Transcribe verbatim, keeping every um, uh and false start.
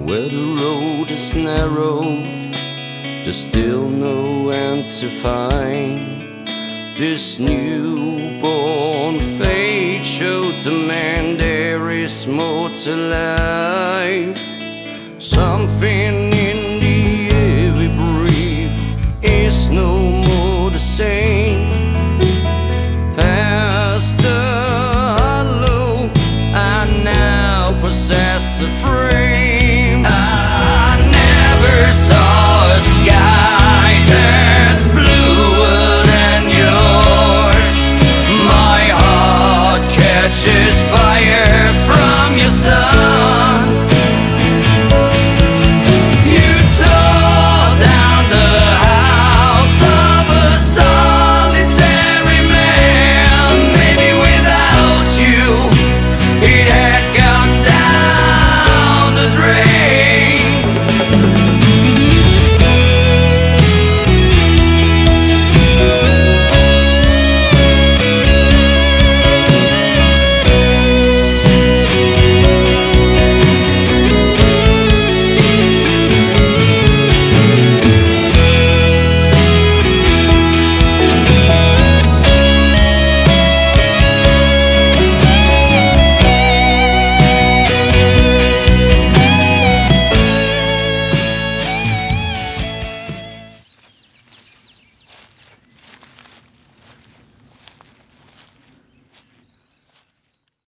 Where the road is narrowed, there's still no end to find. This newborn fate showed the man there is more to life. Something in the air we breathe is no more the same. Past the hollow, I now possess a frame.